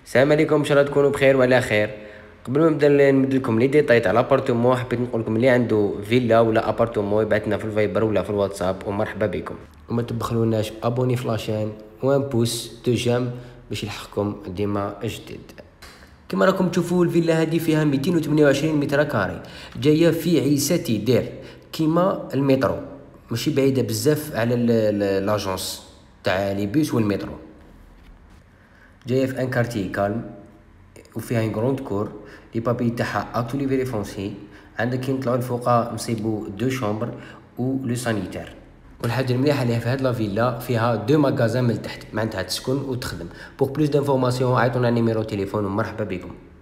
السلام عليكم، ان شاء الله تكونوا بخير وعلى خير. قبل ما نبدا نمد لكم لي ديتاي تاع لابارتومون، حبيت نقول لكم اللي عنده فيلا ولا ابارتومون يبعث لنا في الفايبر ولا في الواتساب ومرحبا بكم. وما تبخلوناش ابوني في لاشين وان بوس دو جيم باش يلحقكم ديما جديد. كما راكم تشوفوا الفيلا هذه فيها 228 متر كاري، جايه في عيساتي دير كيما المترو، ماشي بعيده بزاف على لاجونس تاع لي بيس والمترو. جايه في ان كارتي كالم وفيها ان غروند كور، لي بابي تاعها اكتولي فيري فونسي. عندك كي نطلعوا الفوق نصيبوا دو شومبر و لو سانيتير. والحاجه المليحه اللي في هاد لا فيلا فيها دو ماغازان من تحت، معناتها تسكن وتخدم. بوغ بلوس دانفورماسيون عيطونا على نيميرو تليفون ومرحبا بكم.